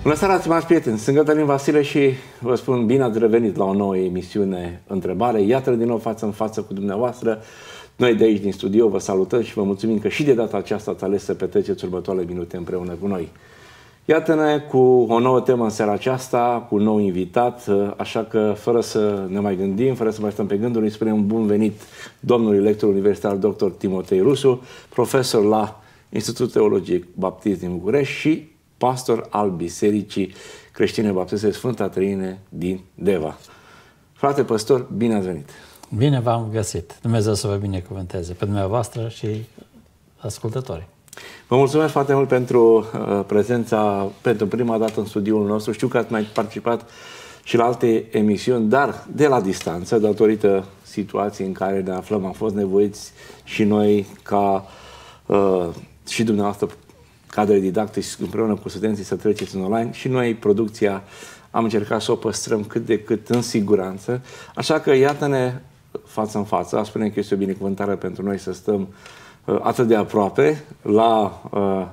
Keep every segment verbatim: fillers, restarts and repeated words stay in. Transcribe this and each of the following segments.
Bună seara, stimați prieteni! Sunt Cătălin Vasile și vă spun bine ați revenit la o nouă emisiune Întrebare. Iată din nou față în față cu dumneavoastră. Noi de aici din studio vă salutăm și vă mulțumim că și de data aceasta ați ales să petreceți următoarele minute împreună cu noi. Iată-ne cu o nouă temă în seara aceasta, cu un nou invitat, așa că fără să ne mai gândim, fără să mai stăm pe gânduri, îi spunem bun venit domnului lector universitar doctor Timotei Rusu, profesor la Institutul Teologic Baptist din București și pastor al Bisericii Creștine Baptiste Sfânta Treime din Deva. Frate păstor, bine ați venit! Bine v-am găsit! Dumnezeu să vă binecuvânteze pe dumneavoastră și ascultătorii. Vă mulțumesc foarte mult pentru uh, prezența, pentru prima dată în studioul nostru. Știu că ați mai participat și la alte emisiuni, dar de la distanță, datorită situației în care ne aflăm, am fost nevoiți și noi ca uh, și dumneavoastră cadre didactici împreună cu studenții să treceți în online și noi, producția, am încercat să o păstrăm cât de cât în siguranță. Așa că iată-ne față în față. Aș spune că este o binecuvântare pentru noi să stăm uh, atât de aproape la, uh,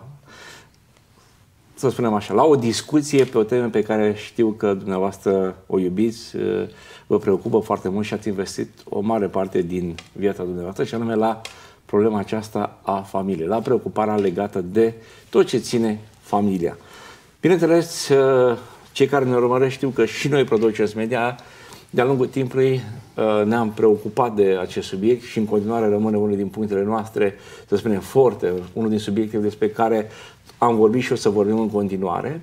să spunem așa, la o discuție pe o temă pe care știu că dumneavoastră o iubiți, uh, vă preocupă foarte mult și ați investit o mare parte din viața dumneavoastră, și anume la problema aceasta a familiei, la preocuparea legată de tot ce ține familia. Bineînțeles, cei care ne urmăresc știu că și noi, Producers Media, de-a lungul timpului ne-am preocupat de acest subiect și în continuare rămâne unul din punctele noastre, să spunem, forte, unul din subiectele despre care am vorbit și o să vorbim în continuare.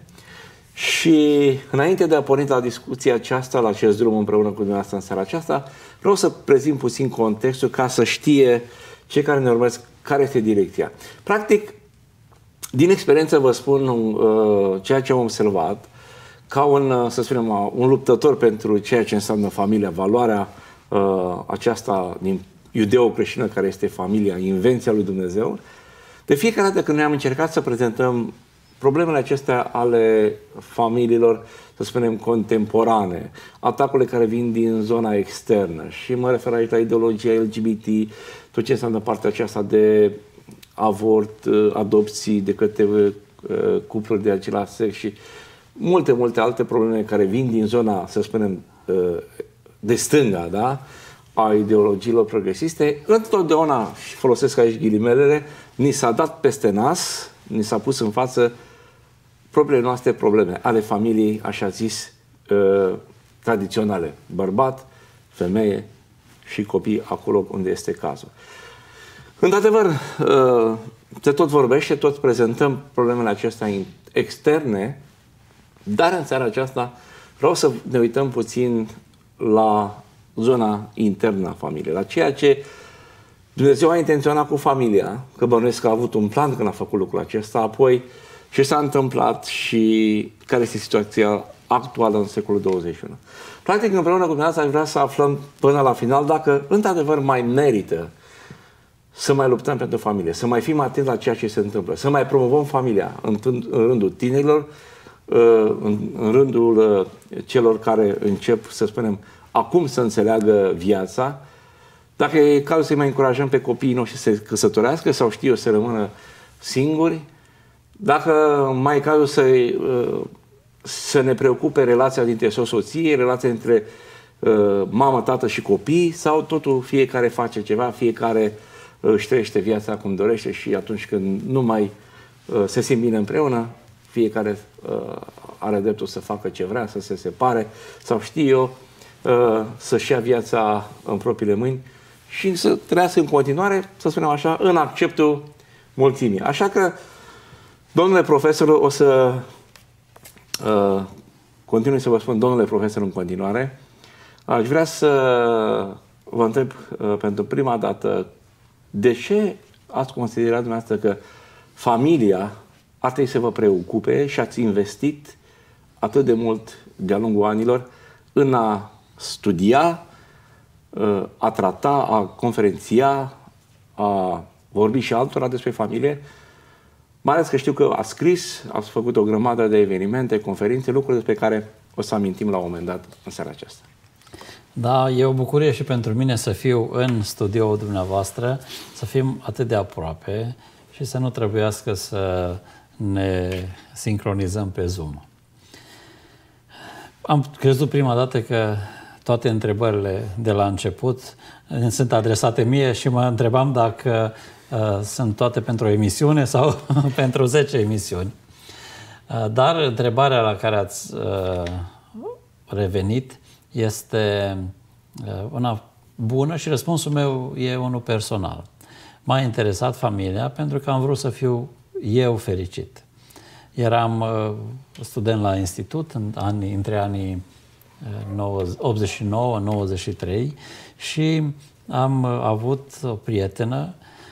Și înainte de a porni la discuția aceasta, la acest drum împreună cu dumneavoastră în seara aceasta, vreau să prezint puțin contextul ca să știe cei care ne urmăresc care este direcția. Practic, din experiență vă spun uh, ceea ce am observat, ca un, uh, să spunem, uh, un luptător pentru ceea ce înseamnă familia, valoarea uh, aceasta din iudeo-creștină care este familia, invenția lui Dumnezeu. De fiecare dată când noi am încercat să prezentăm problemele acestea ale familiilor, să spunem, contemporane, atacurile care vin din zona externă, și mă refer aici la ideologia L G B T, tot ce înseamnă partea aceasta de avort, adopții de către uh, cupluri de același sex și multe, multe alte probleme care vin din zona, să spunem, uh, de stânga, da? A ideologiilor progresiste, întotdeauna, și folosesc aici ghilimelele, ni s-a dat peste nas, ni s-a pus în față propriile noastre probleme ale familiei, așa zis, uh, tradiționale. Bărbat, femeie și copii acolo unde este cazul. Într-adevăr, uh, se tot vorbește, tot prezentăm problemele acestea externe, dar în seara aceasta vreau să ne uităm puțin la zona internă a familiei, la ceea ce Dumnezeu a intenționat cu familia, că bănuiesc că a avut un plan când a făcut lucrul acesta, apoi ce s-a întâmplat și care este situația actuală în secolul douăzeci și unu. Practic, împreună cu dumneavoastră aș vrea să aflăm până la final dacă, într-adevăr, mai merită să mai luptăm pentru familie, să mai fim atenți la ceea ce se întâmplă, să mai promovăm familia în, în rândul tinerilor, în, în rândul celor care încep, să spunem, acum să înțeleagă viața, dacă e cazul să-i mai încurajăm pe copiii noștri să se căsătorească sau, știu eu, să rămână singuri, dacă mai e cazul să, să ne preocupe relația dintre soț-soție, relația între mamă, tată și copii, sau totul fiecare face ceva, fiecare își trăiește viața cum dorește și atunci când nu mai se simt bine împreună, fiecare are dreptul să facă ce vrea, să se separe sau, știu eu, să-și ia viața în propriile mâini și să trăiască în continuare, să spunem așa, în acceptul mulțimii. Așa că, domnule profesor, o să uh, continui să vă spun, domnule profesor, în continuare. Aș vrea să vă întreb uh, pentru prima dată de ce ați considerat dumneavoastră că familia ar trebui să vă preocupe și ați investit atât de mult de-a lungul anilor în a studia, a trata, a conferenția, a vorbi și altora despre familie, mai ales că știu că ați scris, ați făcut o grămadă de evenimente, conferințe, lucruri despre care o să amintim la un moment dat în seara aceasta. Da, e o bucurie și pentru mine să fiu în studioul dumneavoastră, să fim atât de aproape și să nu trebuiască să ne sincronizăm pe Zoom. Am crezut prima dată că toate întrebările de la început sunt adresate mie și mă întrebam dacă uh, sunt toate pentru o emisiune sau pentru zece emisiuni. Uh, dar întrebarea la care ați uh, revenit este uh, una bună și răspunsul meu e unul personal. M-a interesat familia pentru că am vrut să fiu eu fericit. Eram uh, student la institut în anii, între anii optzeci și nouă nouăzeci și trei și am avut o prietenă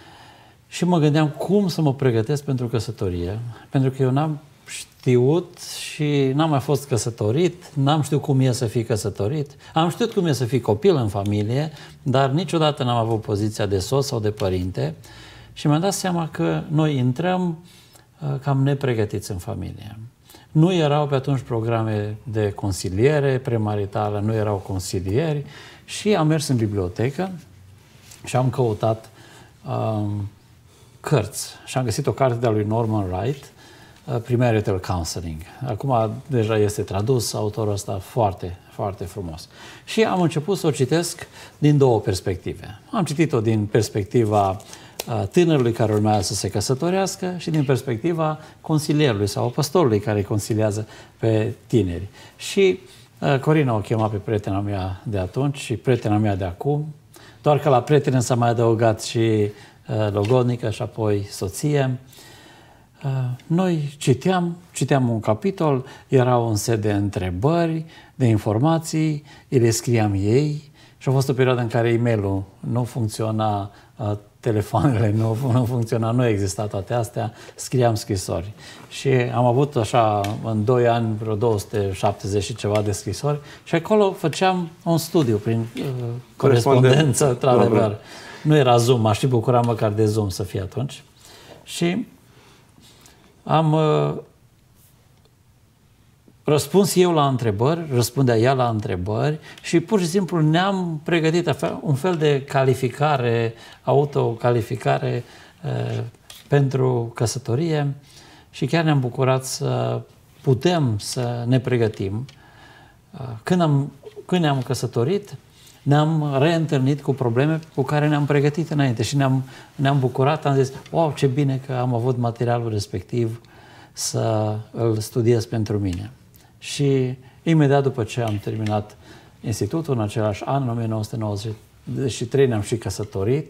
și mă gândeam cum să mă pregătesc pentru căsătorie, pentru că eu n-am știut și n-am mai fost căsătorit, n-am știut cum e să fii căsătorit, am știut cum e să fii copil în familie, dar niciodată n-am avut poziția de soț sau de părinte și mi-am dat seama că noi intrăm cam nepregătiți în familie. Nu erau pe atunci programe de consiliere premaritală, nu erau consilieri și am mers în bibliotecă și am căutat um, cărți. Și am găsit o carte de-a lui Norman Wright, uh, Premarital Counseling. Acum deja este tradus, autorul ăsta foarte, foarte frumos. Și am început să o citesc din două perspective. Am citit-o din perspectiva tânărului care urmează să se căsătorească și din perspectiva consilierului sau păstorului care îi consiliază pe tineri. Și uh, Corina o chema pe prietena mea de atunci și prietena mea de acum, doar că la prietenă s-a mai adăugat și uh, logodnică și apoi soție. Uh, noi citeam, citeam un capitol, era un set de întrebări, de informații, le scriam ei și a fost o perioadă în care e-mailul nu funcționa, uh, telefoanele nu, nu funcționa, nu exista toate astea, scriam scrisori. Și am avut așa, în doi ani, vreo două sute șaptezeci și ceva de scrisori și acolo făceam un studiu prin uh, corespondență, într-adevăr. Nu era Zoom, m-aș fi bucurat măcar de Zoom să fie atunci. Și am uh, răspuns eu la întrebări, răspundea ea la întrebări și pur și simplu ne-am pregătit un fel de calificare, autocalificare uh, pentru căsătorie și chiar ne-am bucurat să putem să ne pregătim. Uh, când, am, când ne-am căsătorit, ne-am reîntâlnit cu probleme cu care ne-am pregătit înainte și ne-am, ne-am bucurat, am zis, wow, ce bine că am avut materialul respectiv să îl studiez pentru mine. Și imediat după ce am terminat institutul, în același an, în o mie nouă sute nouăzeci și trei, ne-am și căsătorit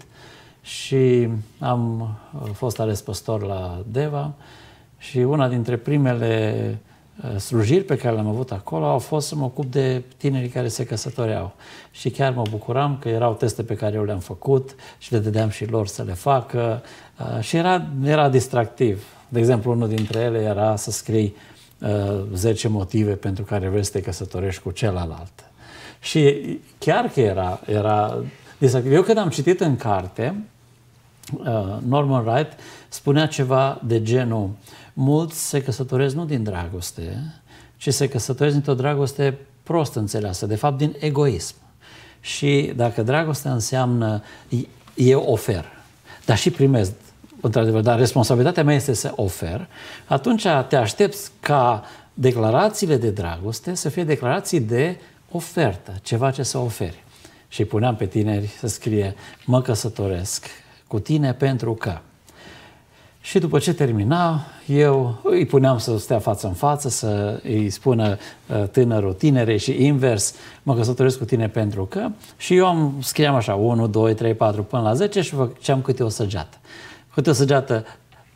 și am fost ales păstor la Deva și una dintre primele slujiri pe care le-am avut acolo au fost să mă ocup de tinerii care se căsătoreau. Și chiar mă bucuram că erau teste pe care eu le-am făcut și le dădeam și lor să le facă și era, era distractiv. De exemplu, unul dintre ele era să scrii uh, zece motive pentru care vrei să te căsătorești cu celălalt. Și chiar că era, era distractiv. Eu când am citit în carte, uh, Norman Wright spunea ceva de genul: mulți se căsătoresc nu din dragoste, ci se căsătoresc dintr-o dragoste prost înțeleasă, de fapt din egoism. Și dacă dragostea înseamnă eu ofer, dar și primesc, într-adevăr, dar responsabilitatea mea este să ofer, atunci te aștepți ca declarațiile de dragoste să fie declarații de ofertă, ceva ce să oferi. Și îi puneam pe tineri să scrie: mă căsătoresc cu tine pentru că... Și după ce termina, eu îi puneam să stea față în față, să îi spună tânărul tinerei și invers: mă căsătoresc cu tine pentru că... Și eu am, scriam așa, unu, doi, trei, patru, până la zece și făceam câte o săgeată. Câte o săgeată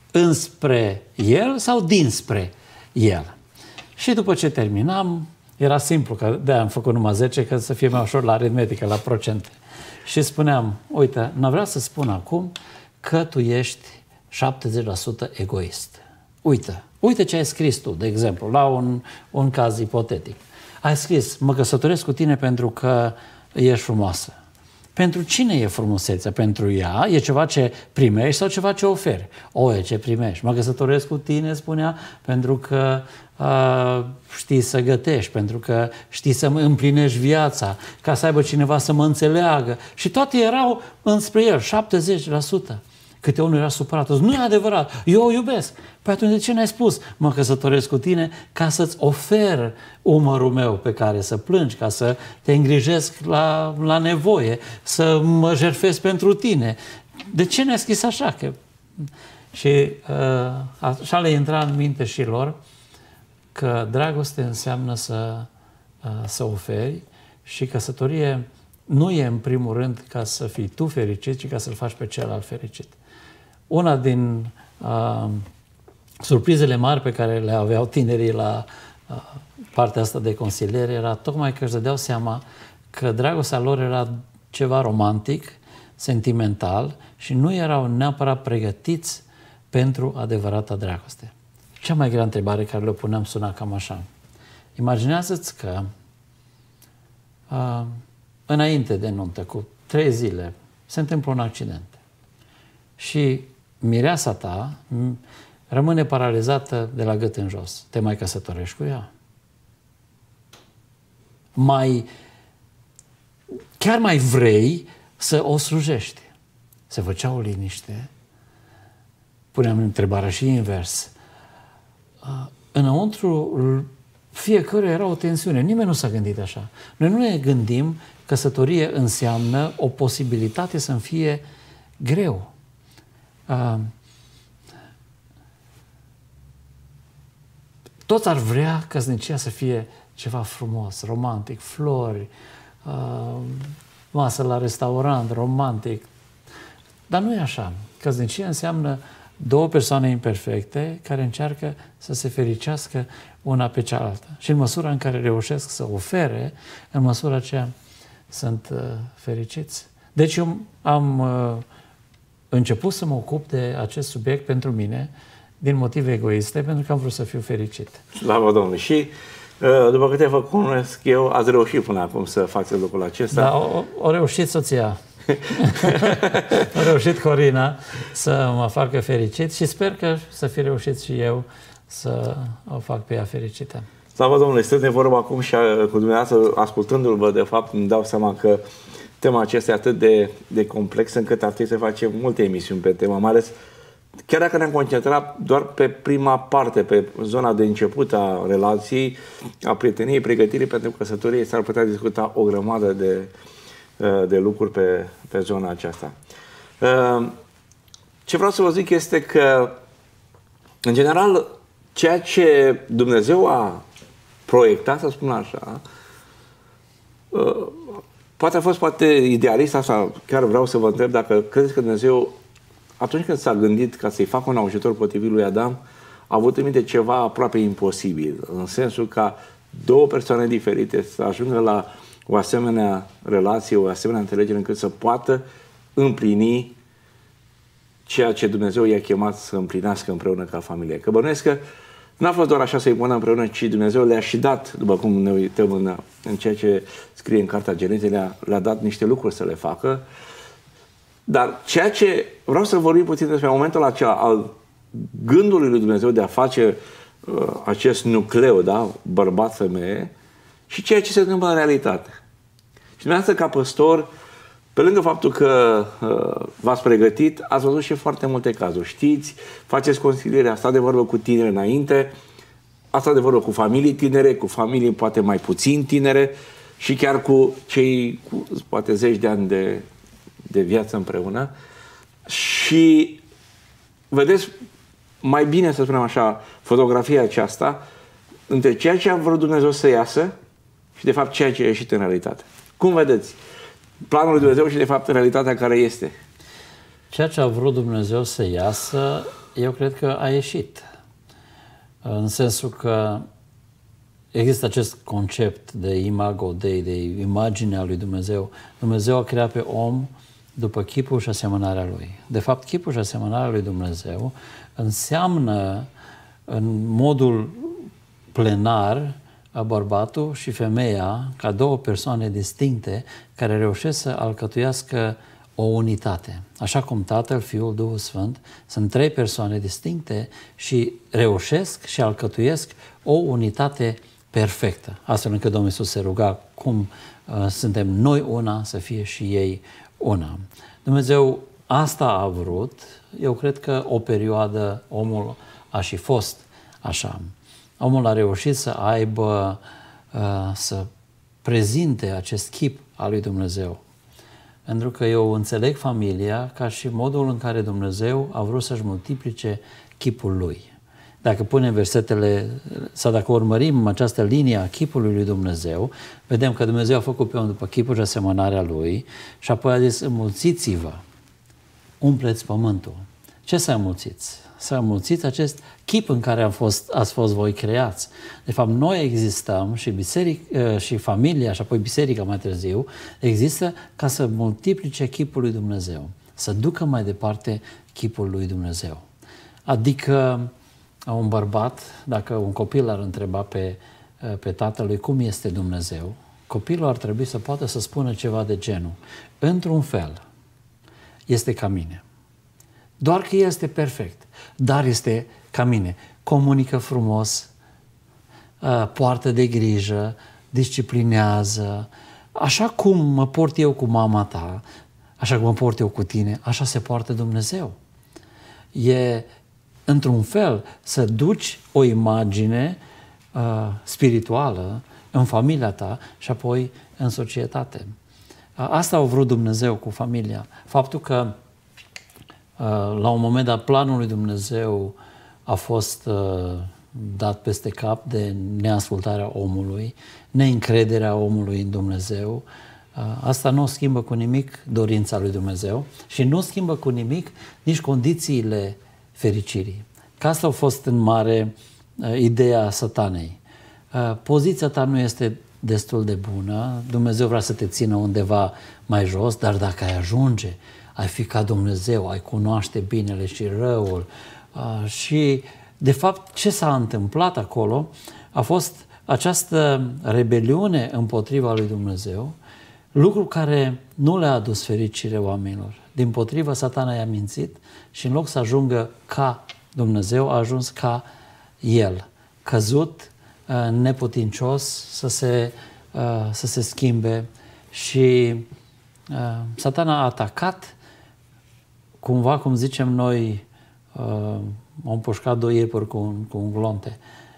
înspre el sau dinspre el. Și după ce terminam, era simplu, că de-aia am făcut numai zece, ca să fie mai ușor la aritmetică, la procente. Și spuneam: uite, n-am vrea să spun acum că tu ești șaptezeci la sută egoist. Uite, uite ce ai scris tu, de exemplu, la un, un caz ipotetic. Ai scris: mă căsătoresc cu tine pentru că ești frumoasă. Pentru cine e frumusețea? Pentru ea? E ceva ce primești sau ceva ce oferi? O, e ce primești. Mă căsătoresc cu tine, spunea, pentru că uh, știi să gătești, pentru că știi să împlinești viața, ca să aibă cineva să mă înțeleagă. Și toate erau înspre el, șaptezeci la sută. Câte unul era supărat. Nu e adevărat, eu o iubesc. Păi atunci de ce n-ai spus? Mă căsătoresc cu tine ca să-ți ofer umărul meu pe care să plângi, ca să te îngrijesc la, la nevoie, să mă jertfesc pentru tine. De ce ne-ai scris așa? Că... Și uh, așa le intra în minte și lor că dragoste înseamnă să, uh, să oferi și căsătorie nu e în primul rând ca să fii tu fericit, ci ca să-l faci pe celălalt fericit. Una din uh, surprizele mari pe care le aveau tinerii la uh, partea asta de consiliere era tocmai că își dădeau seama că dragostea lor era ceva romantic, sentimental și nu erau neapărat pregătiți pentru adevărata dragoste. Cea mai grea întrebare care le puneam suna cam așa. Imaginează-ți că uh, înainte de nuntă, cu trei zile, se întâmplă un accident și mireasa ta rămâne paralizată de la gât în jos. Te mai căsătorești cu ea? Mai, chiar mai vrei să o slujești? Se făcea o liniște. Puneam întrebarea și invers. Înăuntru fiecare era o tensiune. Nimeni nu s-a gândit așa. Noi nu ne gândim căsătorie înseamnă o posibilitate să-mi fie greu. Toți ar vrea căsnicia să fie ceva frumos, romantic, flori, masă la restaurant, romantic. Dar nu e așa. Căsnicia înseamnă două persoane imperfecte care încearcă să se fericească una pe cealaltă. Și în măsura în care reușesc să ofere, în măsura aceea sunt uh, fericiți. Deci eu am uh, început să mă ocup de acest subiect pentru mine, din motive egoiste, pentru că am vrut să fiu fericit. Slavă Domnului! Și uh, după câte vă cunosc eu, ați reușit până acum să faceți lucrul acesta? Da, o, o reușit soția. A reușit Corina să mă facă fericit și sper că să fi reușit și eu să o fac pe ea fericită. Slavă Domnului! Stând de vorbă acum și cu dumneavoastră, ascultându-l, de fapt, îmi dau seama că tema aceasta e atât de, de complexă încât ar trebui să facem multe emisiuni pe tema, mai ales chiar dacă ne-am concentrat doar pe prima parte, pe zona de început a relației, a prieteniei, pregătirii pentru căsătorie, s-ar putea discuta o grămadă de de lucruri pe, pe zona aceasta. Ce vreau să vă zic este că, în general, ceea ce Dumnezeu a proiectat, să spun așa, poate a fost poate idealist, asta chiar vreau să vă întreb dacă credeți că Dumnezeu, atunci când s-a gândit ca să-i facă un ajutor potrivit lui Adam, a avut în minte ceva aproape imposibil, în sensul ca două persoane diferite să ajungă la o asemenea relație, o asemenea înțelegere încât să poată împlini ceea ce Dumnezeu i-a chemat să împlinească împreună ca familie. Că bănuiesc că n-a fost doar așa să-i pună împreună, ci Dumnezeu le-a și dat, după cum ne uităm în, în ceea ce scrie în Cartea Genezei, le-a, le-a dat niște lucruri să le facă. Dar ceea ce vreau să vorbim puțin despre momentul acela al gândului lui Dumnezeu de a face uh, acest nucleu, da? Bărbat-femeie, și ceea ce se întâmplă în realitate. Și dumneavoastră, ca păstor, pe lângă faptul că uh, v-ați pregătit, ați văzut și foarte multe cazuri. Știți, faceți consiliere, ați stat de vorbă cu tineri înainte, ați stat de vorbă cu familii tinere, cu familii poate mai puțin tinere și chiar cu cei cu poate zeci de ani de, de viață împreună. Și vedeți mai bine, să spunem așa, fotografia aceasta între ceea ce a vrut Dumnezeu să iasă și, de fapt, ceea ce a ieșit în realitate. Cum vedeți planul lui Dumnezeu și, de fapt, realitatea care este? Ceea ce a vrut Dumnezeu să iasă, eu cred că a ieșit. În sensul că există acest concept de imago Dei, de imaginea lui Dumnezeu. Dumnezeu a creat pe om după chipul și asemănarea lui. De fapt, chipul și asemănarea lui Dumnezeu înseamnă, în modul plenar, bărbatul și femeia ca două persoane distincte care reușesc să alcătuiască o unitate. Așa cum Tatăl, Fiul, Duhul Sfânt sunt trei persoane distincte și reușesc și alcătuiesc o unitate perfectă. Astfel încât Domnul Iisus se ruga cum uh, suntem noi una, să fie și ei una. Dumnezeu asta a vrut. Eu cred că o perioadă omul a și fost așa. Omul a reușit să aibă, să prezinte acest chip al lui Dumnezeu. Pentru că eu înțeleg familia ca și modul în care Dumnezeu a vrut să-și multiplice chipul lui. Dacă punem versetele, sau dacă urmărim această linie a chipului lui Dumnezeu, vedem că Dumnezeu a făcut pe om după chipul și asemănarea lui și apoi a zis, înmulțiți-vă, umpleți pământul. Ce să înmulțiți? Să înmulțiți acest chip în care am fost, ați fost voi creați. De fapt, noi existăm și biserica și familia și apoi biserica mai târziu există ca să multiplice chipul lui Dumnezeu, să ducă mai departe chipul lui Dumnezeu. Adică un bărbat, dacă un copil l-ar întreba pe, pe tatălui cum este Dumnezeu, copilul ar trebui să poată să spună ceva de genul, într-un fel, este ca mine. Doar că el este perfect, dar este ca mine. Comunică frumos, poartă de grijă, disciplinează, așa cum mă port eu cu mama ta, așa cum mă port eu cu tine, așa se poartă Dumnezeu. E, într-un fel, să duci o imagine uh, spirituală în familia ta și apoi în societate. Uh, asta a vrut Dumnezeu cu familia. Faptul că la un moment dat, planul lui Dumnezeu a fost uh, dat peste cap de neascultarea omului, neîncrederea omului în Dumnezeu. Uh, asta nu schimbă cu nimic dorința lui Dumnezeu și nu schimbă cu nimic nici condițiile fericirii. Că asta a fost în mare uh, ideea Satanei. Uh, poziția ta nu este destul de bună, Dumnezeu vrea să te țină undeva mai jos, dar dacă ai ajunge, ai fi ca Dumnezeu, ai cunoaște binele și răul. Uh, și, de fapt, ce s-a întâmplat acolo a fost această rebeliune împotriva lui Dumnezeu, lucru care nu le-a adus fericire oamenilor. Dimpotrivă, Satana i-a mințit și în loc să ajungă ca Dumnezeu, a ajuns ca el, căzut, uh, neputincios, să se, uh, să se schimbe și uh, Satana a atacat cumva, cum zicem noi, uh, au împușcat doi iepuri cu un, cu un glonte.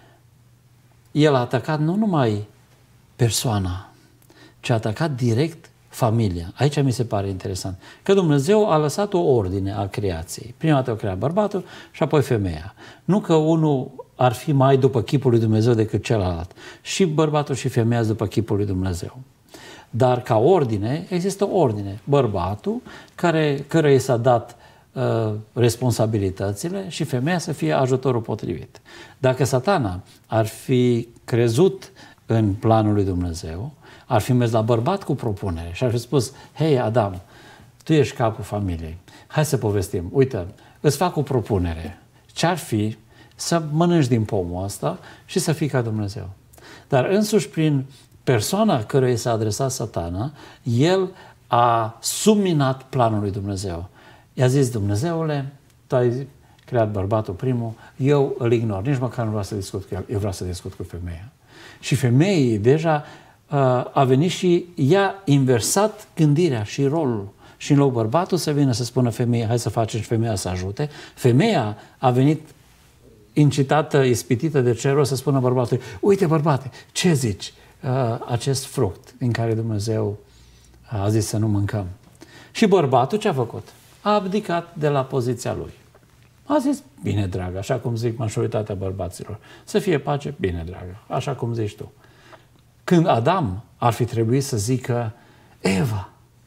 El a atacat nu numai persoana, ci a atacat direct familia. Aici mi se pare interesant. Că Dumnezeu a lăsat o ordine a creației. Prima dată o crea bărbatul și apoi femeia. Nu că unul ar fi mai după chipul lui Dumnezeu decât celălalt. Și bărbatul și femeia sunt după chipul lui Dumnezeu. Dar ca ordine, există o ordine. Bărbatul, care, căruia i s-a dat uh, responsabilitățile și femeia să fie ajutorul potrivit. Dacă Satana ar fi crezut în planul lui Dumnezeu, ar fi mers la bărbat cu propunere și ar fi spus, hei Adam, tu ești capul familiei, hai să povestim, uite, îți fac o propunere. Ce-ar fi să mănânci din pomul ăsta și să fii ca Dumnezeu? Dar însuși prin persoana căruia s-a adresat Satana, el a subminat planul lui Dumnezeu. I-a zis, Dumnezeule, tu ai creat bărbatul primul, eu îl ignor, nici măcar nu vreau să discut cu el, eu vreau să discut cu femeia. Și femeii deja uh, a venit și i-a inversat gândirea și rolul. Și în loc bărbatul să vină să spună femeia, hai să facem și femeia să ajute, femeia a venit incitată, ispitită de cerul să spună bărbatului, uite bărbate, ce zici? Uh, acest fruct din care Dumnezeu a zis să nu mâncăm. Și bărbatul ce a făcut? A abdicat de la poziția lui. A zis, bine dragă, așa cum zic majoritatea bărbaților, să fie pace, bine dragă, așa cum zici tu. Când Adam ar fi trebuit să zică, Eva,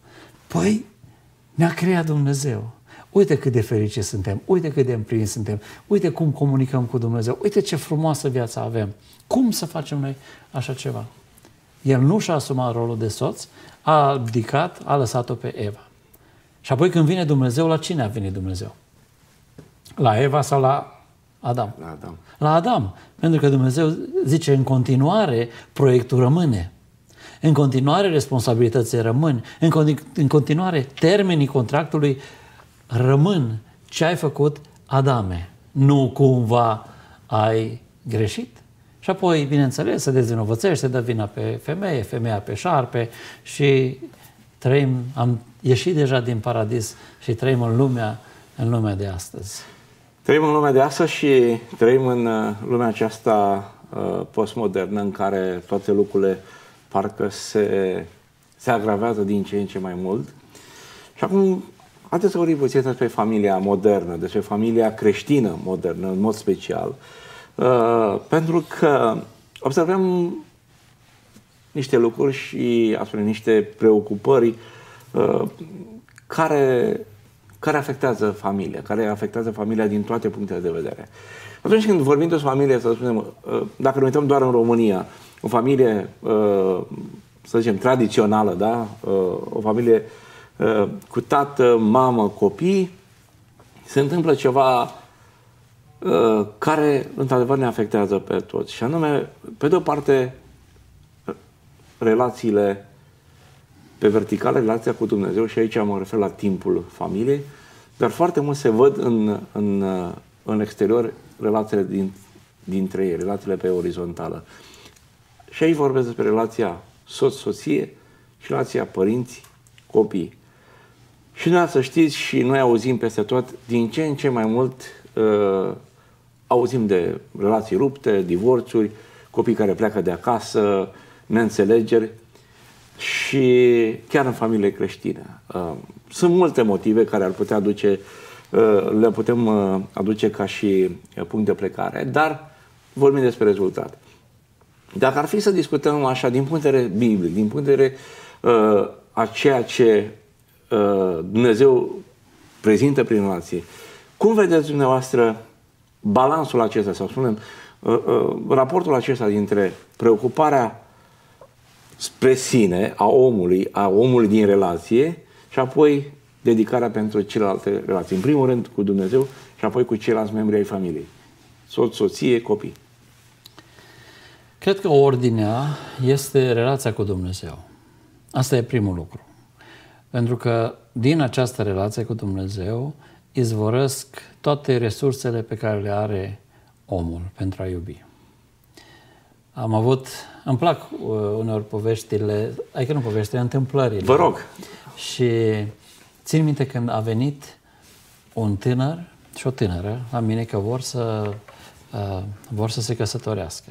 păi ne-a creat Dumnezeu. Uite cât de fericiți suntem, uite cât de împliniți suntem, uite cum comunicăm cu Dumnezeu, uite ce frumoasă viață avem. Cum să facem noi așa ceva? El nu și-a asumat rolul de soț, a abdicat, a lăsat-o pe Eva. Și apoi când vine Dumnezeu, la cine a venit Dumnezeu? La Eva sau la Adam? La Adam. La Adam. Pentru că Dumnezeu zice, în continuare, proiectul rămâne. În continuare, responsabilitățile rămân. În, continu- în continuare, termenii contractului rămân. Ce ai făcut, Adame? Nu cumva ai greșit? Și apoi, bineînțeles, se dezvinovățește, se dă vina pe femeie, femeia pe șarpe și trăim, am ieșit deja din paradis și trăim în lumea, în lumea de astăzi. Trăim în lumea de astăzi și trăim în lumea aceasta uh, postmodernă în care toate lucrurile parcă se, se agravează din ce în ce mai mult. Și acum, haideți să vorbim puțin despre familia modernă, despre familia creștină modernă, în mod special. Uh, pentru că observăm niște lucruri și astfel niște preocupări uh, care, care afectează familia, care afectează familia din toate punctele de vedere. Atunci când vorbim despre familie, să spunem, uh, dacă ne uităm doar în România, o familie, uh, să zicem, tradițională, da? Uh, o familie uh, cu tată, mamă, copii, se întâmplă ceva uh, care, într-adevăr, ne afectează pe toți. Și anume, pe de o parte, relațiile pe verticală, relația cu Dumnezeu, și aici mă refer la timpul familiei, dar foarte mult se văd în, în, în exterior relațiile din, dintre ei, relațiile pe orizontală. Și aici vorbesc despre relația soț-soție și relația părinți-copii. Și noi să știți, și noi auzim peste tot, din ce în ce mai mult uh, auzim de relații rupte, divorțuri, copii care pleacă de acasă, neînțelegeri, și chiar în familie creștine. Sunt multe motive care ar putea aduce, le putem aduce ca și punct de plecare, dar vorbim despre rezultat. Dacă ar fi să discutăm așa din punct de vedere biblic, din punct de vedere a ceea ce Dumnezeu prezintă prin relație, cum vedeți dumneavoastră balansul acesta, sau spunem, raportul acesta dintre preocuparea spre sine a omului, a omului din relație, și apoi dedicarea pentru celelalte relații. În primul rând cu Dumnezeu și apoi cu ceilalți membri ai familiei. Soț, soție, copii. Cred că ordinea este relația cu Dumnezeu. Asta e primul lucru. Pentru că din această relație cu Dumnezeu izvorăsc toate resursele pe care le are omul pentru a iubi. Am avut, îmi plac uh, uneori poveștile, adică nu poveștile, întâmplările. Vă rog. Și țin minte când a venit un tânăr și o tânără la mine că vor să, uh, vor să se căsătorească.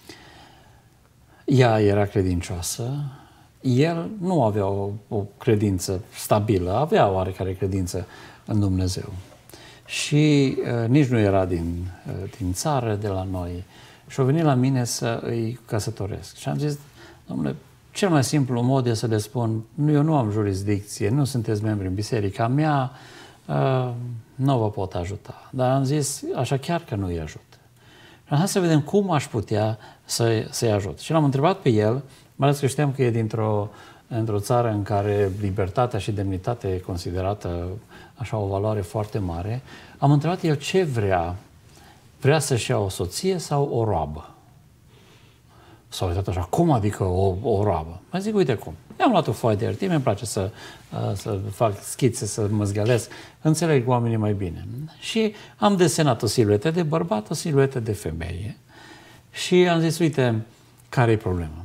Ea era credincioasă, el nu avea o, o credință stabilă, avea oarecare credință în Dumnezeu. Și uh, nici nu era din, uh, din țară, de la noi. Și au venit la mine să îi căsătoresc. Și am zis, domnule, cel mai simplu mod e să le spun, nu, eu nu am jurisdicție, nu sunteți membri în biserica mea, uh, nu vă pot ajuta. Dar am zis, așa chiar că nu îi ajut. Și am zis să vedem cum aș putea să, să-i ajut. Și l-am întrebat pe el, mai ales că știam că e dintr-o, într-o țară în care libertatea și demnitatea e considerată așa o valoare foarte mare. Am întrebat el ce vrea. Vrea să-și ia o soție sau o roabă? S-a uitat așa, cum adică o, o roabă? Mai zic, uite cum. I-am luat o foaie de hârtie, mi-mi place să, să fac schițe, să mă zgălesc, înțeleg oamenii mai bine. Și am desenat o siluetă de bărbat, o siluetă de femeie și am zis, uite, care e problema?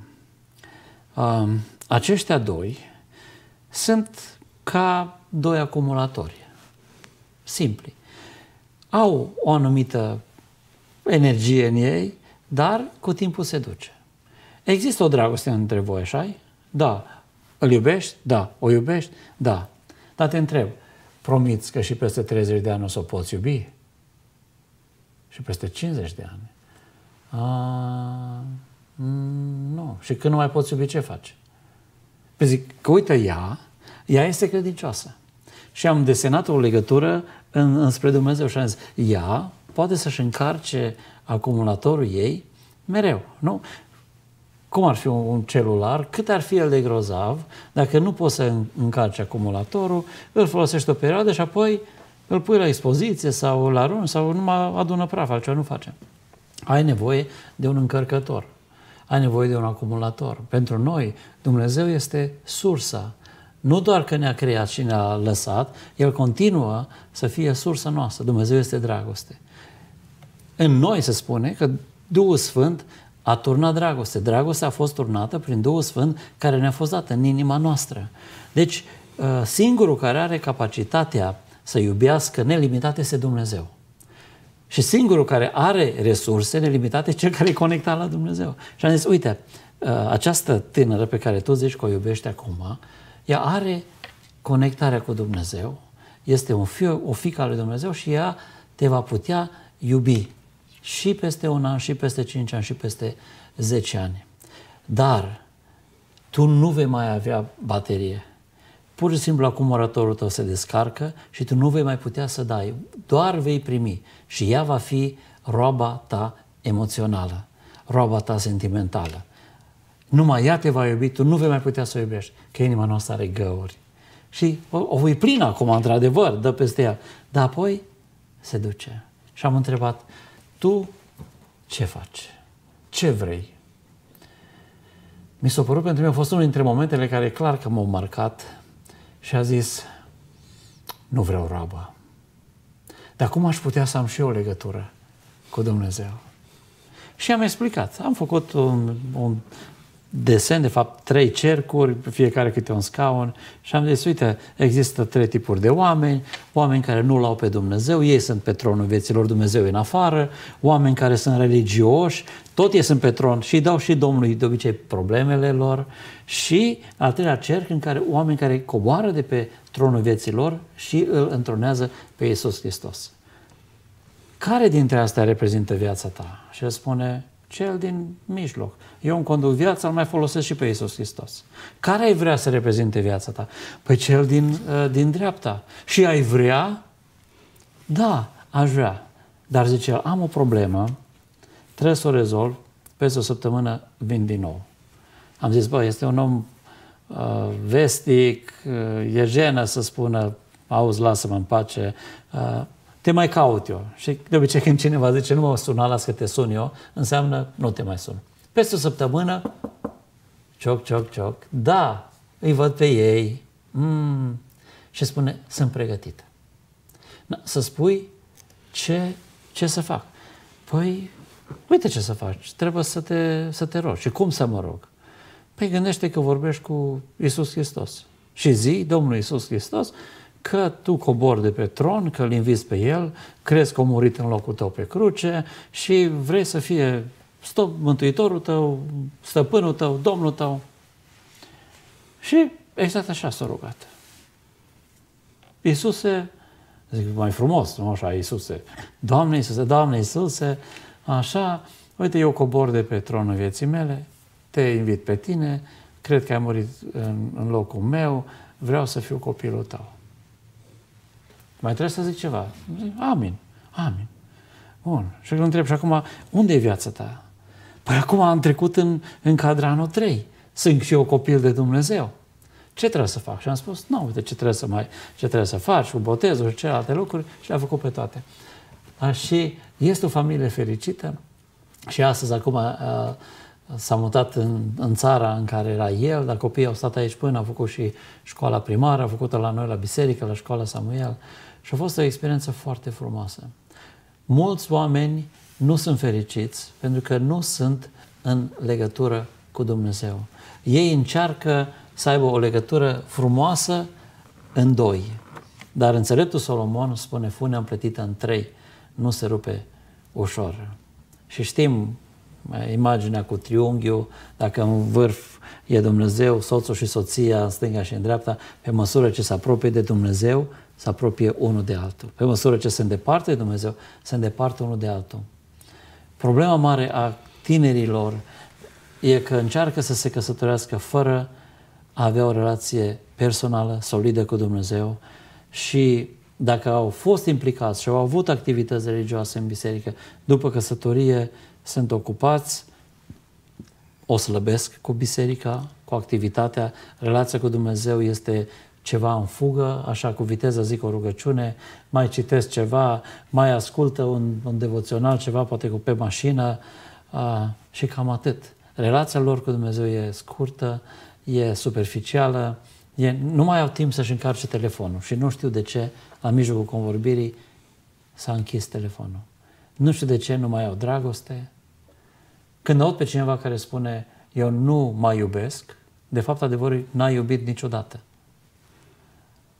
Um, aceștia doi sunt ca doi acumulatori, simpli. Au o anumită energie în ei, dar cu timpul se duce. Există o dragoste între voi, așa-i? Da. Îl iubești? Da. O iubești? Da. Dar te întreb, promiți că și peste treizeci de ani o să o poți iubi? Și peste cincizeci de ani? A, nu. Și când nu mai poți iubi, ce faci? Păi zic că uite, ea, ea este credincioasă. Și am desenat o legătură în, înspre Dumnezeu și am zis, ea poate să-și încarce acumulatorul ei mereu, nu? Cum ar fi un, un celular, cât ar fi el de grozav, dacă nu poți să încarci acumulatorul, îl folosești o perioadă și apoi îl pui la expoziție sau îl arunci sau numai adună praf, altceva nu face. Ai nevoie de un încărcător, ai nevoie de un acumulator. Pentru noi, Dumnezeu este sursa. Nu doar că ne-a creat și ne-a lăsat, El continuă să fie sursa noastră. Dumnezeu este dragoste. În noi se spune că Duhul Sfânt a turnat dragoste. Dragostea a fost turnată prin Duhul Sfânt care ne-a fost dată în inima noastră. Deci, singurul care are capacitatea să iubească nelimitate este Dumnezeu. Și singurul care are resurse nelimitate este cel care e conectat la Dumnezeu. Și am zis, uite, această tânără pe care tu zici că o iubești acum, ea are conectarea cu Dumnezeu, este un fiu, o fiică a lui Dumnezeu și ea te va putea iubi și peste un an, și peste cinci ani, și peste zece ani. Dar tu nu vei mai avea baterie. Pur și simplu acumulatorul tău se descarcă și tu nu vei mai putea să dai. Doar vei primi și ea va fi roaba ta emoțională, roaba ta sentimentală. Numai ea te va iubi, tu nu vei mai putea să o iubești, că inima noastră are găuri. Și o, o voi plină acum, într-adevăr, dă peste ea. Dar apoi se duce. Și am întrebat, tu ce faci? Ce vrei? Mi s-a părut pentru mine, a fost unul dintre momentele care clar că m-au marcat și a zis, nu vreau roabă. Dar cum aș putea să am și eu o legătură cu Dumnezeu? Și am explicat. Am făcut un, un desen, de fapt, trei cercuri, fiecare câte un scaun și am zis, uite, există trei tipuri de oameni, oameni care nu l-au pe Dumnezeu, ei sunt pe tronul vieților, Dumnezeu în afară, oameni care sunt religioși, tot ei sunt pe tron și dau și Domnului de obicei problemele lor și al treilea cerc în care oameni care coboară de pe tronul vieților și îl întronează pe Iisus Hristos. Care dintre astea reprezintă viața ta? Și el spune, cel din mijloc. Eu îmi conduc viața, îl mai folosesc și pe Iisus Hristos. Care ai vrea să reprezinte viața ta? Păi cel din, uh, din dreapta. Și ai vrea? Da, aș vrea. Dar zice el, am o problemă, trebuie să o rezolv, peste o săptămână vin din nou. Am zis, bă, este un om uh, vestic, uh, e jenă să spună, auzi, lasă-mă în pace, uh, te mai caut eu. Și de obicei când cineva zice, nu mă suna, las că te sun eu, înseamnă, nu te mai sun. Peste o săptămână, cioc, cioc, cioc, da, îi văd pe ei, mm. și spune, sunt pregătită. Da, să spui ce, ce să fac. Păi, uite ce să faci, trebuie să te, să te rogi. Și cum să mă rog? Păi gândește că vorbești cu Iisus Hristos. Și zi, Domnul Iisus Hristos, că tu cobori de pe tron, că îl inviți pe el, crezi că a murit în locul tău pe cruce și vrei să fie stop, mântuitorul tău, stăpânul tău, Domnul tău. Și exact așa s-a rugat. Iisuse, zic mai frumos, nu așa, Iisuse, Doamne Iisuse, Doamne Iisuse, așa, uite, eu cobor de pe tronul vieții mele, te invit pe tine, cred că ai murit în, în locul meu, vreau să fiu copilul tău. Mai trebuie să zic ceva. Zic, amin, amin. Bun. Și îl întreb, și acum, unde e viața ta? Păi acum am trecut în, în cadranul trei. Sunt și eu copil de Dumnezeu. Ce trebuie să fac? Și am spus, nu, uite ce trebuie să, mai, ce trebuie să faci, cu botezul și celelalte lucruri, și le-a făcut pe toate. A, și este o familie fericită și astăzi, acum, a, s-a mutat în, în țara în care era el, dar copiii au stat aici până, au făcut și școala primară, au făcut-o la noi la biserică, la școala Samuel și a fost o experiență foarte frumoasă. Mulți oameni nu sunt fericiți pentru că nu sunt în legătură cu Dumnezeu. Ei încearcă să aibă o legătură frumoasă în doi, dar înțeleptul Solomon spune, funea împletită în trei nu se rupe ușor. Și știm imaginea cu triunghiul, dacă în vârf e Dumnezeu, soțul și soția în stânga și în dreapta, pe măsură ce se apropie de Dumnezeu, se apropie unul de altul. Pe măsură ce se îndeparte de Dumnezeu, se îndeparte unul de altul. Problema mare a tinerilor e că încearcă să se căsătorească fără a avea o relație personală, solidă cu Dumnezeu și dacă au fost implicați și au avut activități religioase în biserică, după căsătorie sunt ocupați, o slăbesc cu biserica, cu activitatea, relația cu Dumnezeu este ceva în fugă, așa cu viteză zic o rugăciune, mai citesc ceva, mai ascultă un, un devoțional, ceva poate cu pe mașină a, și cam atât. Relația lor cu Dumnezeu e scurtă, e superficială, e, nu mai au timp să-și încarce telefonul și nu știu de ce, la mijlocul convorbirii s-a închis telefonul. Nu știu de ce nu mai au dragoste. Când aud pe cineva care spune eu nu mai iubesc, de fapt adevărul n-a iubit niciodată.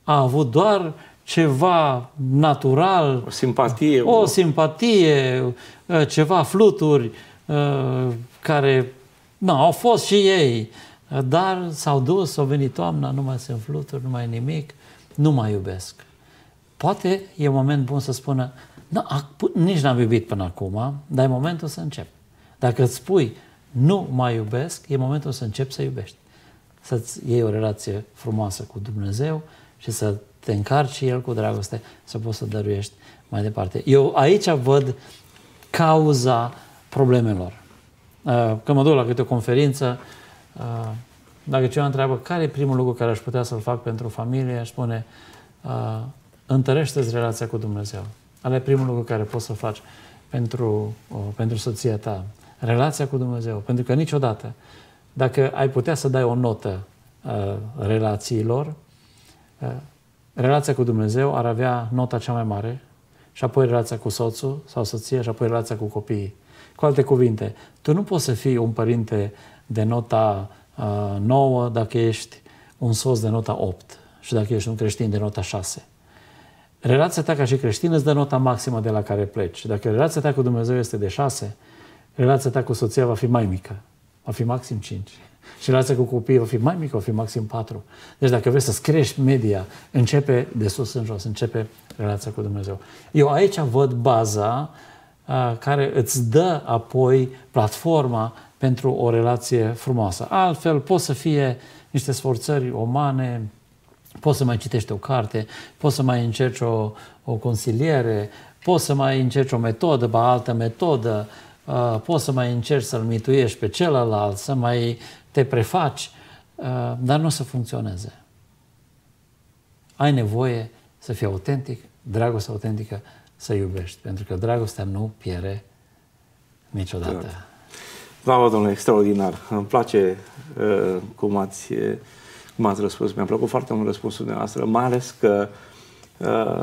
a avut doar ceva natural, o simpatie, o simpatie, ceva fluturi care nu, au fost și ei, dar s-au dus, au venit toamna, nu mai sunt fluturi, nu mai e nimic, nu mai iubesc. Poate e un moment bun să spună, nu, nici n-am iubit până acum, dar e momentul să încep. Dacă îți spui, nu mai iubesc, e momentul să începi să iubești. Să-ți iei o relație frumoasă cu Dumnezeu și să te încarci El cu dragoste, să poți să dăruiești mai departe. Eu aici văd cauza problemelor. Când mă duc la câte o conferință, dacă cineva întreabă care e primul lucru care aș putea să-l fac pentru familie, aș spune întărește-ți relația cu Dumnezeu. Ăla e primul lucru care poți să faci pentru, pentru soția ta. Relația cu Dumnezeu. Pentru că niciodată, dacă ai putea să dai o notă relațiilor, relația cu Dumnezeu ar avea nota cea mai mare și apoi relația cu soțul sau soția și apoi relația cu copiii. Cu alte cuvinte, tu nu poți să fii un părinte de nota uh, nouă dacă ești un soț de nota opt și dacă ești un creștin de nota șase. Relația ta ca și creștin îți dă nota maximă de la care pleci. Dacă relația ta cu Dumnezeu este de șase, relația ta cu soția va fi mai mică, va fi maxim cinci. Și relația cu copiii va fi mai mică, va fi maxim patru. Deci dacă vrei să-ți crești media, începe de sus în jos, începe relația cu Dumnezeu. Eu aici văd baza care îți dă apoi platforma pentru o relație frumoasă. Altfel, pot să fie niște sforțări umane, poți să mai citești o carte, poți să mai încerci o, o consiliere, poți să mai încerci o metodă, ba altă metodă, uh, poți să mai încerci să-l mituiești pe celălalt, să mai te prefaci, uh, dar nu o să funcționeze. Ai nevoie să fii autentic, dragoste autentică, să iubești, pentru că dragostea nu pierde niciodată. Slavă Domnului, extraordinar. Îmi place uh, cum ați, cum ați răspuns. Mi-a plăcut foarte mult răspunsul dumneavoastră, mai ales că uh,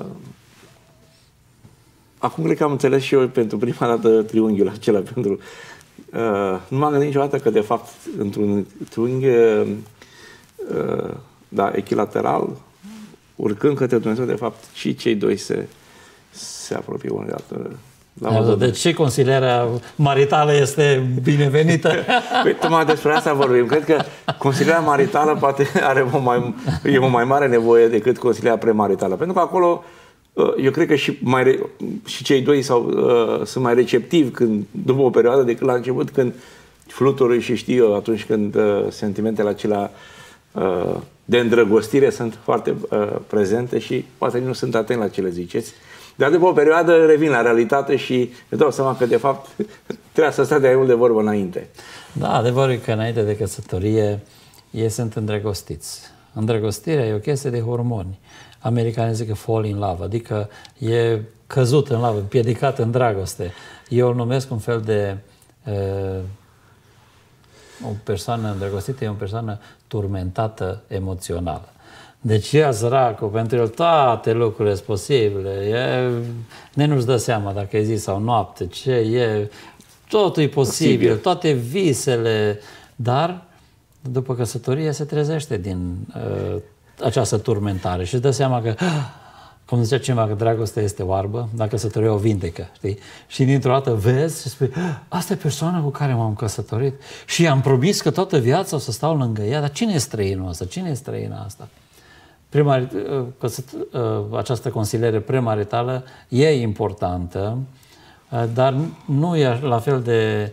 acum cred că am înțeles și eu pentru prima dată triunghiul acela. Pentru, uh, nu m-am gândit niciodată că, de fapt, într-un triunghi uh, da, echilateral, urcând către Dumnezeu, de fapt, și cei doi se se apropie unul de altul. Deci și consilierea maritală este binevenită. Păi, tocmai despre asta vorbim. Cred că consilierea maritală poate are o mai, e o mai mare nevoie decât consilierea premaritală. Pentru că acolo, eu cred că și, mai, și cei doi sau, uh, sunt mai receptivi când, după o perioadă decât la început, când flutură și știu atunci când uh, sentimentele acelea uh, de îndrăgostire sunt foarte uh, prezente și poate nu sunt atent la ce le ziceți. Dar după o perioadă revin la realitate și îmi dau seama că, de fapt, trebuie să stai de mai mult de vorbă înainte. Da, adevărul e că înainte de căsătorie ei sunt îndrăgostiți. Îndrăgostirea e o chestie de hormoni. Americanii zic că fall in love, adică e căzut în lavă, împiedicat în dragoste. Eu îl numesc un fel de... Uh, o persoană îndrăgostită e o persoană turmentată emoțional. Deci ea, săracul, pentru el toate lucrurile sunt posibile. E, ne nu-și dă seama dacă e zi sau noapte, ce e, totul e posibil, posibil, toate visele, dar după căsătorie se trezește din uh, această turmentare și își dă seama că, cum zicea cineva, că dragostea este oarbă, dacă căsătoria o vindecă, știi? Și dintr-o dată vezi și spui, asta e persoana cu care m-am căsătorit și i-am promis că toată viața o să stau lângă ea, dar cine e străinul ăsta? Cine e străina asta? Prima, această consiliere premaritală e importantă, dar nu e la fel de,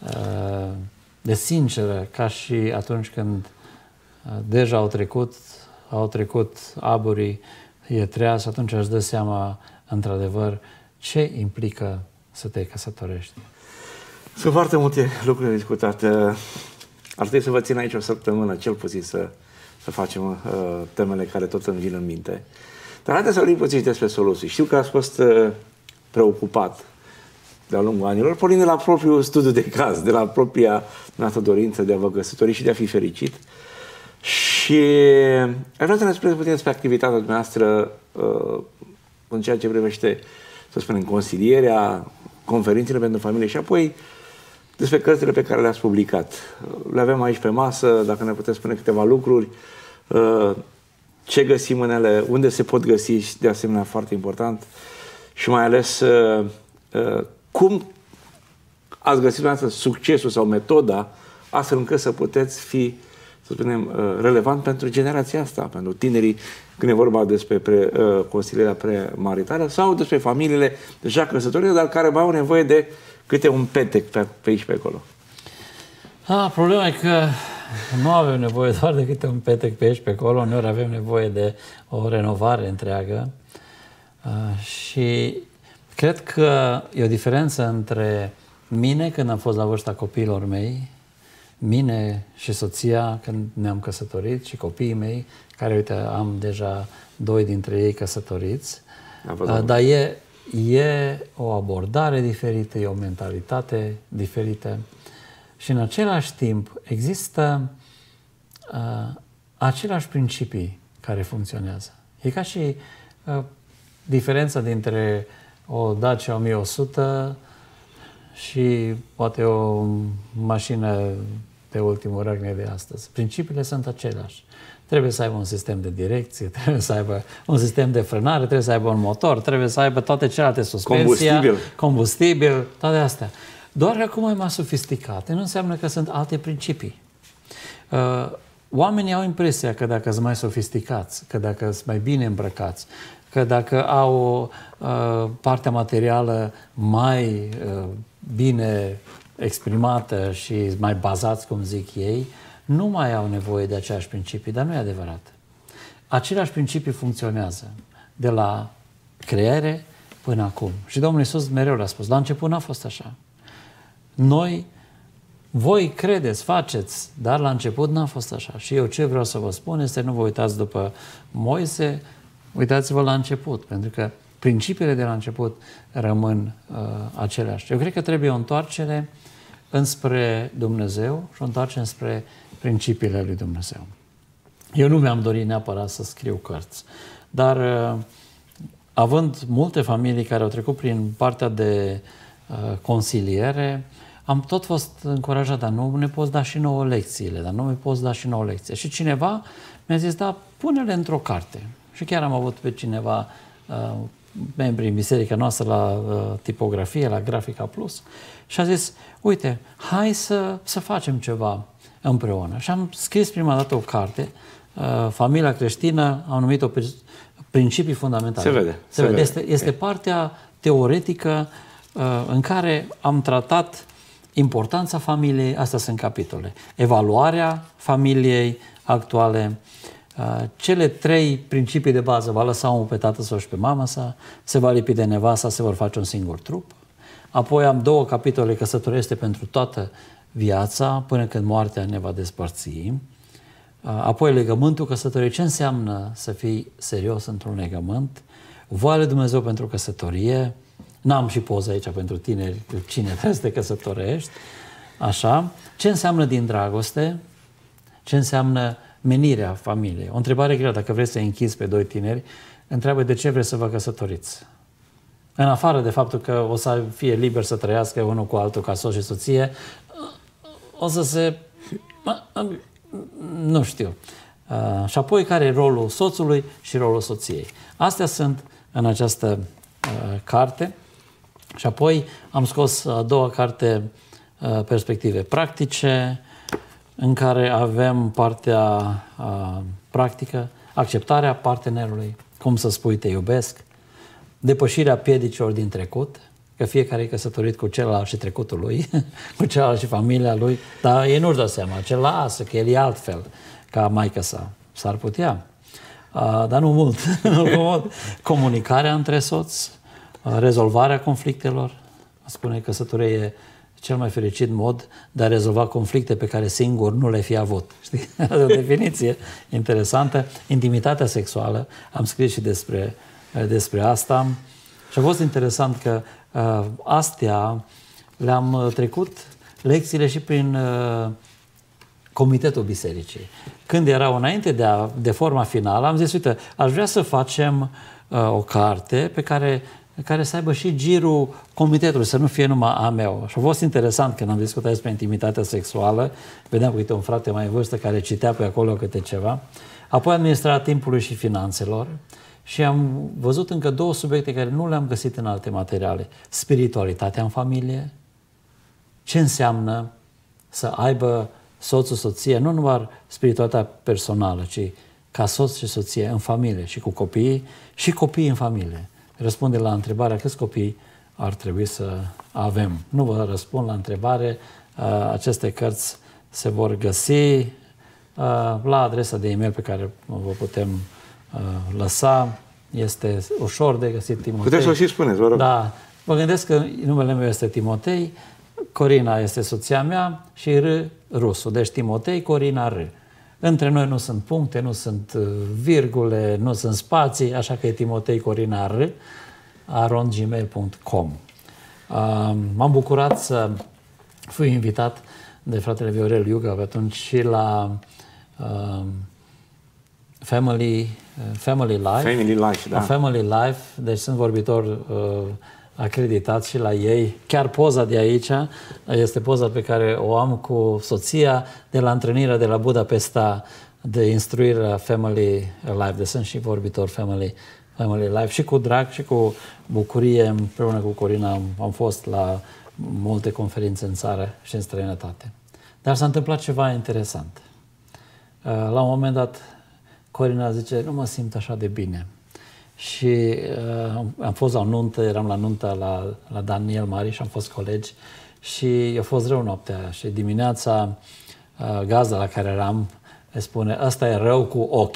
de sinceră ca și atunci când deja au trecut, au trecut aburii, e treaz și atunci își dă seama, într-adevăr, ce implică să te căsătorești. Sunt foarte multe lucruri discutate. Ar trebui să vă țin aici o săptămână, cel puțin, să să facem uh, temele care tot îmi vin în minte. Dar haideți să vorbim puțin despre soluții. Știu că ați fost uh, preocupat de-a lungul anilor, pornind de la propriul studiu de caz, de la propria noastră dorință de a vă căsători și de a fi fericit. Și aș vrea să ne spuneți puțin despre activitatea dumneavoastră uh, în ceea ce privește, să spunem, consilierea, conferințele pentru familie și apoi despre cărțile pe care le-ați publicat. Le avem aici pe masă, dacă ne puteți spune câteva lucruri. ce găsim în ele, unde se pot găsi și de asemenea foarte important și mai ales uh, uh, cum ați găsit dumneavoastră succesul sau metoda astfel încât să puteți fi, să spunem, uh, relevant pentru generația asta, pentru tinerii, când e vorba despre pre, uh, consilierea premaritală sau despre familiile deja căsătorite, dar care mai au nevoie de câte un petec pe, pe aici pe acolo. Ah, problema e că nu avem nevoie doar de câte un petec pe aici pe acolo, uneori avem nevoie de o renovare întreagă. Uh, și cred că e o diferență între mine când am fost la vârsta copiilor mei, mine și soția când ne-am căsătorit și copiii mei, care, uite, am deja doi dintre ei căsătoriți, uh, dar e, e o abordare diferită, e o mentalitate diferită și în același timp există uh, aceleași principii care funcționează. E ca și uh, diferența dintre o Dacia o mie o sută și poate o mașină de ultimul răgne de astăzi. Principiile sunt aceleași. Trebuie să aibă un sistem de direcție, trebuie să aibă un sistem de frânare, trebuie să aibă un motor, trebuie să aibă toate celelalte, suspensia, combustibil, combustibil, toate astea. Doar că acum e mai sofisticate, nu înseamnă că sunt alte principii. Uh, oamenii au impresia că dacă sunt mai sofisticați, că dacă sunt mai bine îmbrăcați, că dacă au o uh, partea materială mai uh, bine exprimată și mai bazați, cum zic ei, nu mai au nevoie de aceleași principii, dar nu e adevărat. Aceleași principii funcționează de la creare până acum. Și Domnul Iisus mereu le-a spus, la început n-a fost așa. Noi, voi credeți, faceți, dar la început n-a fost așa. Și eu ce vreau să vă spun este nu vă uitați după Moise, uitați-vă la început, pentru că principiile de la început rămân uh, aceleași. Eu cred că trebuie o întoarcere înspre Dumnezeu și o întoarcere înspre principiile lui Dumnezeu. Eu nu mi-am dorit neapărat să scriu cărți, dar uh, având multe familii care au trecut prin partea de uh, consiliere, am tot fost încurajat, dar nu ne poți da și nouă lecțiile, dar nu mi poți da și nouă lecție. Și cineva mi-a zis, da, pune-le într-o carte. Și chiar am avut pe cineva, uh, membri în biserica noastră la uh, tipografie, la Grafica Plus, și a zis, uite, hai să, să facem ceva împreună. Și am scris prima dată o carte, uh, Familia Creștină, am numit-o pe Principii Fundamentale. Se vede. Se, se vede. vede. Este, este okay. Partea teoretică uh, în care am tratat importanța familiei, astea sunt capitole. Evaluarea familiei actuale, uh, cele trei principii de bază, va lăsa omul pe tatăl său și pe mama sa, se va lipi de nevasta, se vor face un singur trup. Apoi am două capitole, căsătoria este pentru toată viața, până când moartea ne va despărți. Uh, apoi legământul căsătoriei, ce înseamnă să fii serios într-un legământ, voia lui Dumnezeu pentru căsătorie. N-am și poză aici pentru tineri, cine trebuie să te căsătorești, așa. Ce înseamnă din dragoste? Ce înseamnă menirea familiei? O întrebare grea, dacă vrei să-i închizi pe doi tineri, întreabă de ce vreți să vă căsătoriți. În afară de faptul că o să fie liber să trăiască unul cu altul ca soț și soție, o să se... nu știu. Uh, și apoi care e rolul soțului și rolul soției. Astea sunt în această uh, carte. Și apoi am scos a doua carte, uh, Perspective practice, în care avem partea uh, practică, acceptarea partenerului, cum să spui te iubesc, depășirea piedicilor din trecut, că fiecare e căsătorit cu celălalt și trecutul lui, cu celălalt și familia lui, dar ei nu-și dă seama, ce lasă, că el e altfel ca maică sa. S-ar putea, uh, dar nu mult. nu mult. Comunicarea între soți, uh, rezolvarea conflictelor. Spune că căsătoria e cel mai fericit mod de a rezolva conflicte pe care singur nu le-ai fi avut. Știi? O definiție interesantă. Intimitatea sexuală, am scris și despre, despre asta. Și a fost interesant că uh, astea le-am trecut lecțiile și prin uh, Comitetul Bisericii. Când erau înainte de, a, de forma finală, am zis, uite, aș vrea să facem uh, o carte pe care, care să aibă și girul comitetului, să nu fie numai a meu. Și a fost interesant când am discutat despre intimitatea sexuală. Vedeam, uite, un frate mai în vârstă care citea pe acolo câte ceva. Apoi administrarea timpului și finanțelor. Și am văzut încă două subiecte care nu le-am găsit în alte materiale. Spiritualitatea în familie. Ce înseamnă să aibă soțul, soție, nu numai spiritualitatea personală, ci ca soț și soție în familie și cu copiii și copiii în familie. Răspunde la întrebarea câți copii ar trebui să avem. Nu vă răspund la întrebare. Aceste cărți se vor găsi la adresa de e-mail pe care vă putem lăsa. Este ușor de găsit, Timotei. Puteți să o și spuneți, vă rog. Da. Mă gândesc că numele meu este Timotei, Corina este soția mea și R. Rusu. Deci Timotei, Corina, R. Între noi nu sunt puncte, nu sunt virgule, nu sunt spații, așa că e Timotei, Corina, R. arond gmail punct com. M-am bucurat să fiu invitat de fratele Viorel Iuga pe atunci și la uh, Family, uh, Family Life. Family Life, da. Family Life, deci sunt vorbitor uh, acreditat și la ei. Chiar poza de aici este poza pe care o am cu soția de la întâlnirea de la Budapesta de instruire Family Life. Deci sunt și vorbitor Family, Family Life și cu drag și cu bucurie împreună cu Corina am, am fost la multe conferințe în țară și în străinătate. Dar s-a întâmplat ceva interesant. La un moment dat, Corina zice, nu mă simt așa de bine. Și uh, am fost la nuntă, eram la nuntă la, la Daniel Mari și am fost colegi și a fost rău noaptea aia. Și dimineața uh, gazda la care eram îi spune, ăsta e rău cu ochi.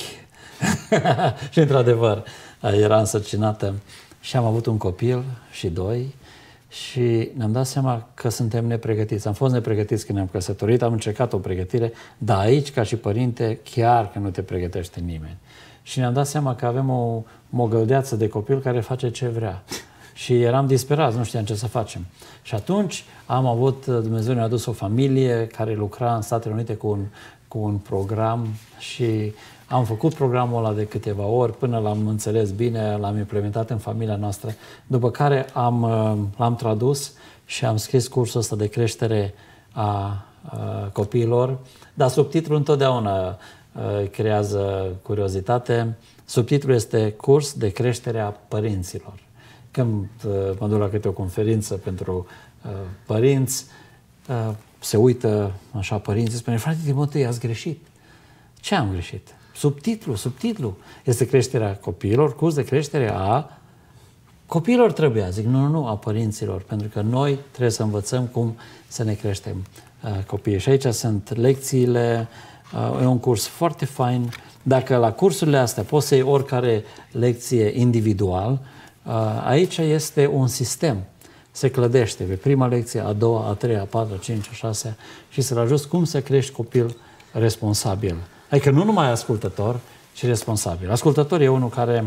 Și într-adevăr, uh, era însărcinată și am avut un copil și doi și ne-am dat seama că suntem nepregătiți. Am fost nepregătiți când ne-am căsătorit, am încercat o pregătire, dar aici, ca și părinte, chiar că nu te pregătește nimeni. Și ne-am dat seama că avem o mogăldeață de copil care face ce vrea. Și eram disperați, nu știam ce să facem. Și atunci am avut, Dumnezeu ne-a adus o familie care lucra în Statele Unite cu un, cu un program și am făcut programul ăla de câteva ori până l-am înțeles bine, l-am implementat în familia noastră, după care am, l-am tradus și am scris cursul ăsta de creștere a, a copiilor, dar subtitlul întotdeauna creează curiozitate. Subtitlul este Curs de creștere a părinților. Când mă duc la câte o conferință pentru uh, părinți, uh, se uită așa părinții, spune, frate Timotei, ați greșit. Ce am greșit? Subtitlu, subtitlu. Este creșterea copiilor, curs de creștere a copiilor trebuia. Zic, nu, nu, nu, a părinților, pentru că noi trebuie să învățăm cum să ne creștem uh, copiii. Și aici sunt lecțiile. Uh, e un curs foarte fain. Dacă la cursurile astea poți să iei oricare lecție individual, uh, aici este un sistem. Se clădește pe prima lecție, a doua, a treia, a patra, a cincea, a șasea și să-l ajuți cum să crești copil responsabil. Adică nu numai ascultător, ci responsabil. Ascultător e unul care,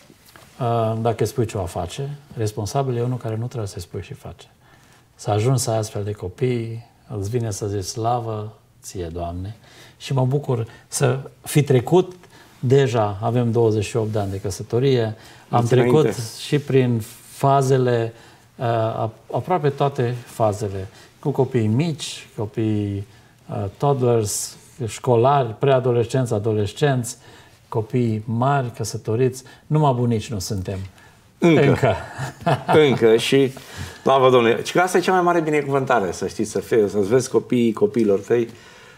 uh, dacă îi spui ce o face, responsabil e unul care nu trebuie să-i spui și face. Să ajungi să ai astfel de copii, îți vine să zici slavă ție, Doamne, și mă bucur să fi trecut, deja avem douăzeci și opt de ani de căsătorie, am trecut înainte. Și prin fazele, uh, aproape toate fazele, cu copii mici, copii uh, toddlers, școlari, preadolescenți, adolescenți, copii mari, căsătoriți, numai bunici nu suntem. Încă. Încă. Încă și, slavă Domnului, și că asta e cea mai mare binecuvântare, să știți, să fie, să-ți vezi copiii, copiilor tăi,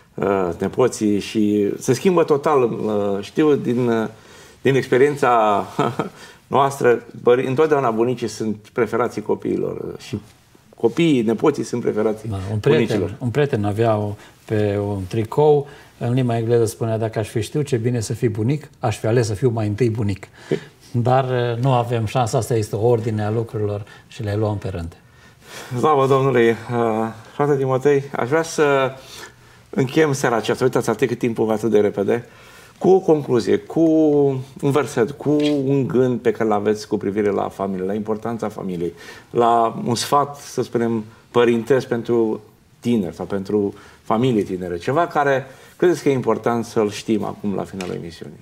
nepoții și se schimbă total. Știu din, din experiența noastră, întotdeauna bunicii sunt preferații copiilor și copiii, nepoții sunt preferații da, un prieten, bunicilor. Un prieten avea o, pe un tricou, în limba engleză spunea, dacă aș fi știut ce bine să fii bunic, aș fi ales să fiu mai întâi bunic. Dar nu avem șansa, asta este o ordine a lucrurilor și le luăm pe rând. Slavă Domnului! Frate Timotei, aș vrea să încheiem seara aceasta. Uitați, a trecut timpul atât de repede. Cu o concluzie, cu un verset, cu un gând pe care îl aveți cu privire la familie, la importanța familiei, la un sfat, să spunem, părintesc pentru tineri sau pentru familii tinere. Ceva care credeți că e important să-l știm acum la finalul emisiunii?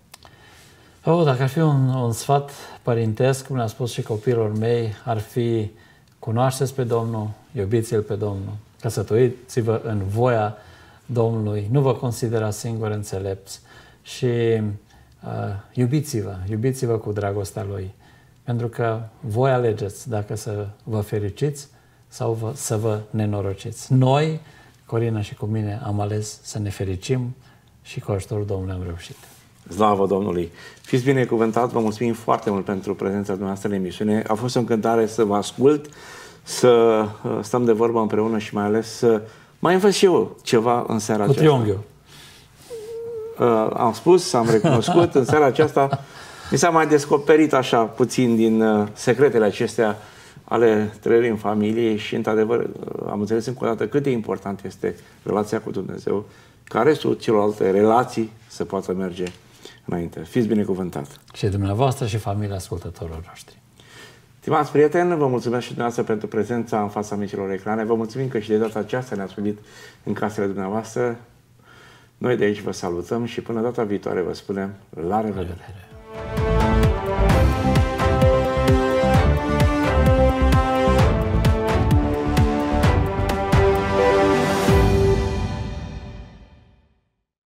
Oh, dacă ar fi un, un sfat părintesc, cum le-am spus și copiilor mei, ar fi cunoașteți pe Domnul, iubiți-L pe Domnul, căsătoriți-vă în voia Domnului, nu vă considerați singuri înțelepți și uh, iubiți-vă, iubiți-vă cu dragostea Lui, pentru că voi alegeți dacă să vă fericiți sau vă, să vă nenorociți. Noi, Corina și cu mine, am ales să ne fericim și cu ajutorul Domnului am reușit. Slavă Domnului! Fiți binecuvântat, vă mulțumim foarte mult pentru prezența dumneavoastră în emisiune. A fost o încântare să vă ascult, să stăm de vorbă împreună și mai ales să mai învăț și eu ceva în seara cu aceasta. Cu triunghiul. Uh, am spus, am recunoscut, în seara aceasta mi s-a mai descoperit așa puțin din uh, secretele acestea ale trăirii în familie și, într-adevăr, am înțeles încă o dată cât de important este relația cu Dumnezeu, ca restul celorlalte relații să poată merge înainte. Fiți binecuvântat! Și dumneavoastră și familia ascultătorilor noștri. Stimați prieteni, vă mulțumesc și dumneavoastră pentru prezența în fața micilor ecrane. Vă mulțumim că și de data aceasta ne-ați primit în casele dumneavoastră. Noi de aici vă salutăm și până data viitoare vă spunem la revedere!